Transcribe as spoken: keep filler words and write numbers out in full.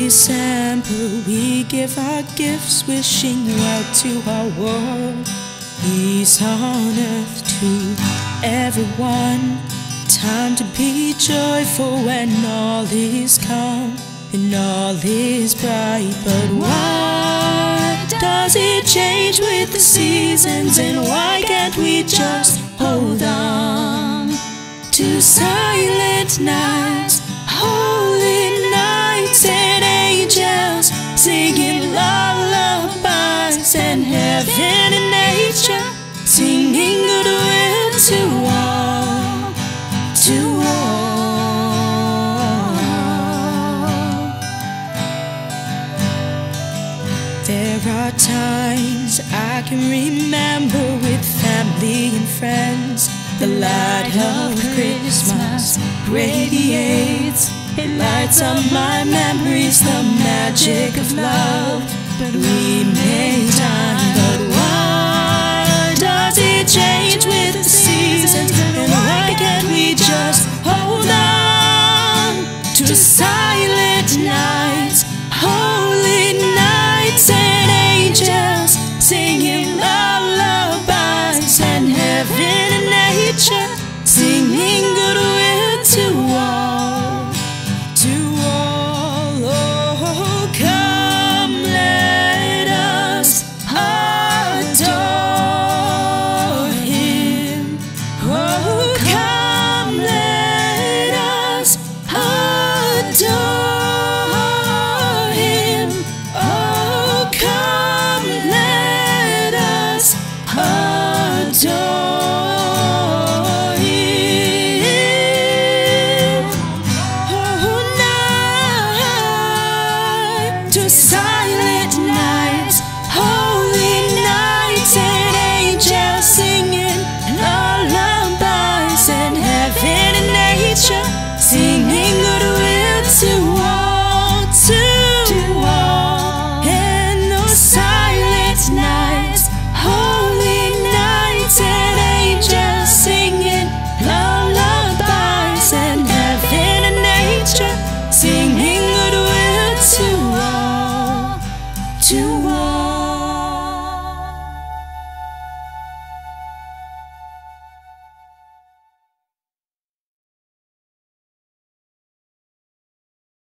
December we give our gifts, wishing well to our world. Peace on earth to everyone. Time to be joyful when all is calm and all is bright. But why does it change with the seasons? And why can't we just hold on to silent nights, holy nights, and angels singing lullabies, and heaven and nature singing goodwill to all, to all. There are times I can remember with family and friends. The light of Christmas radiates. It lights up my memories, the magic of love. But we make time. But why does it change with the